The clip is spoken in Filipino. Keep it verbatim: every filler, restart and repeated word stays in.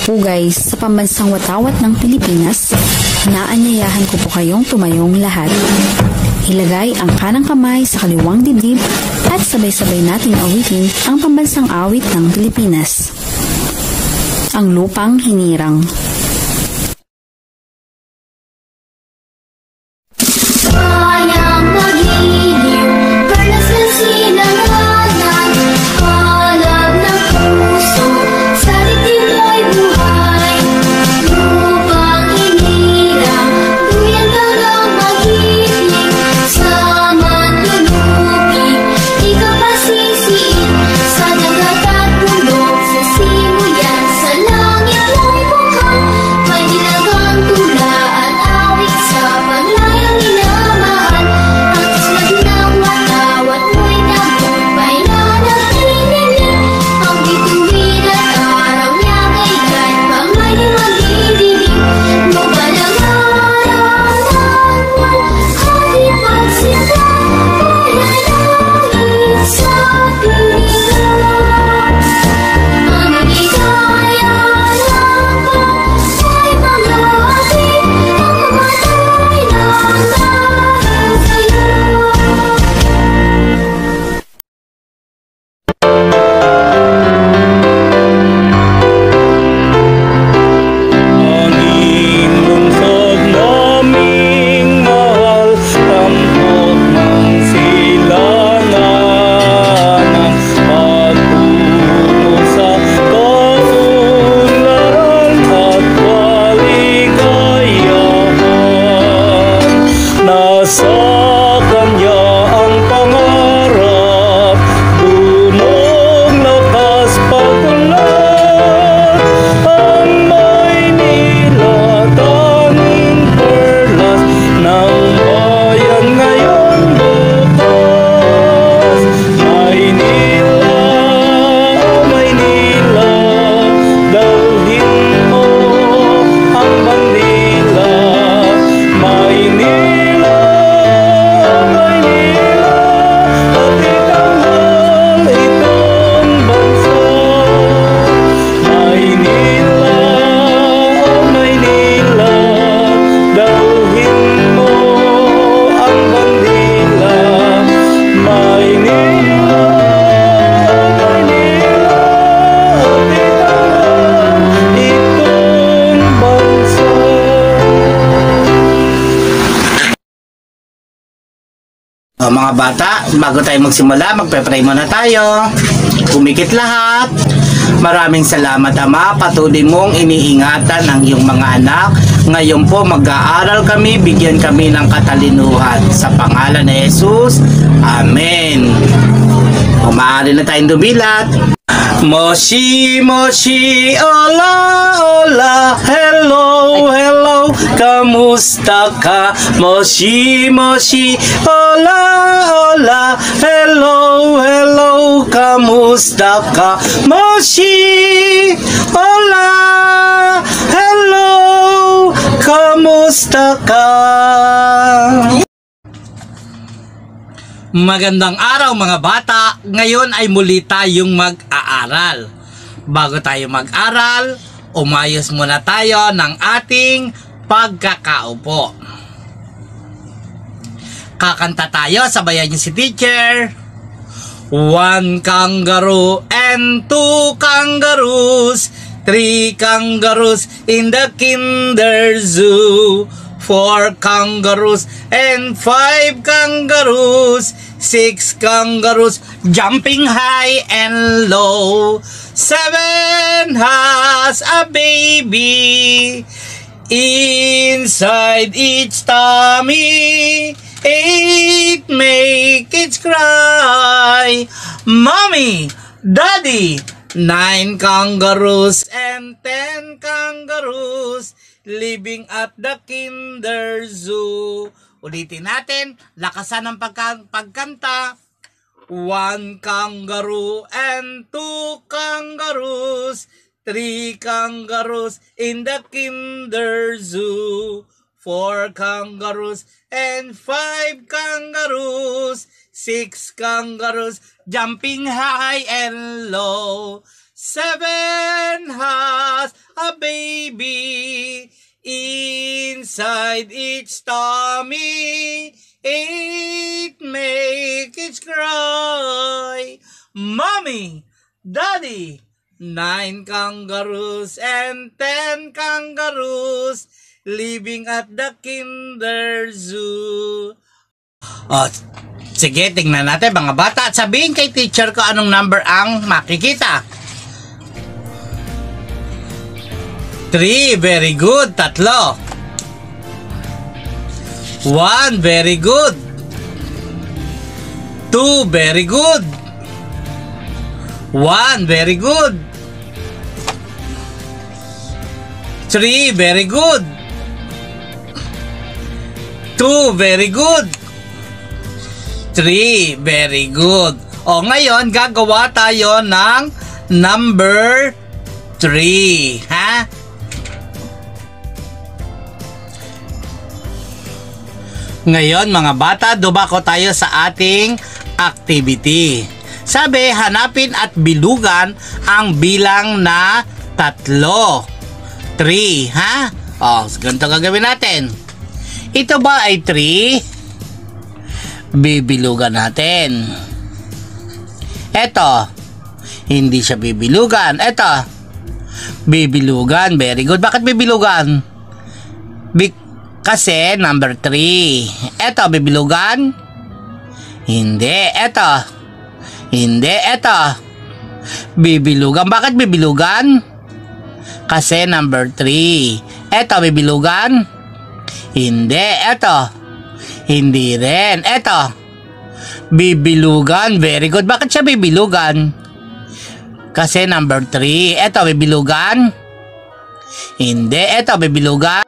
pugay sa pambansang watawat ng Pilipinas, naanyayahan ko po kayong tumayong lahat. Ilagay ang kanang kamay sa kaliwang dibdib at sabay-sabay nating awitin ang pambansang awit ng Pilipinas. Ang Lupang Hinirang. O, mga bata, bago tayo magsimula, magpe-pray muna tayo. Kumikit lahat. Maraming salamat, Ama. Patuloy mong iniingatan ang iyong mga anak. Ngayon po mag-aaral kami, bigyan kami ng katalinuhan. Sa pangalan ni Jesus, Amen. O, maaari na tayong dumilat. Moshi, moshi, ola, ola, hello, hello, kamusta ka? Moshi, moshi, ola, ola, hello, hello, kamusta ka? Moshi, ola, hello, kamusta ka? Magandang araw mga bata, ngayon ay muli tayong mag-aaral. Bago tayo mag-aral, umayos muna tayo ng ating pagkakaupo. Kakanta tayo, sabayan niyo si teacher. One kangaroo and two kangaroos, three kangaroos in the kinder zoo. Four kangaroos and five kangaroos, six kangaroos jumping high and low. Seven has a baby inside each tummy. Eight make it cry, Mommy, Daddy. Nine kangaroos and ten kangaroos living at the kinder zoo. Ulitin natin, lakasan ng pagka pagkanta. One kangaroo and two kangaroos, three kangaroos in the kinder zoo. Four kangaroos and five kangaroos, six kangaroos jumping high and low. Seven has a baby inside its tummy. It make it cry. Mommy, Daddy, nine kangaroos and ten kangaroos living at the Kinder Zoo. Oh, sige, tingnan natin mga bata at sabihin kay teacher ko anong number ang makikita. Three, very good. Tatlo. One, very good. Two, very good. One, very good. Three, very good. Two, very good. Three, very good. O ngayon, gagawa tayo ng number three. Ha? Ngayon mga bata, dumako tayo sa ating activity. Sabi, hanapin at bilugan ang bilang na tatlo. Three, ha? O, ganito gagawin natin. Ito ba ay three? Bibilugan natin. Ito, hindi siya bibilugan. Ito, bibilugan. Very good. Bakit bibilugan? Bi- Kasi number three. Ito, bibilugan? Hindi. Ito. Hindi. Ito. Bibilugan. Bakit bibilugan? Kasi number three. Ito, bibilugan? Hindi. Ito. Hindi rin. Ito. Bibilugan. Very good. Bakit siya bibilugan? Kasi number three. Ito, bibilugan? Hindi. Ito, bibilugan?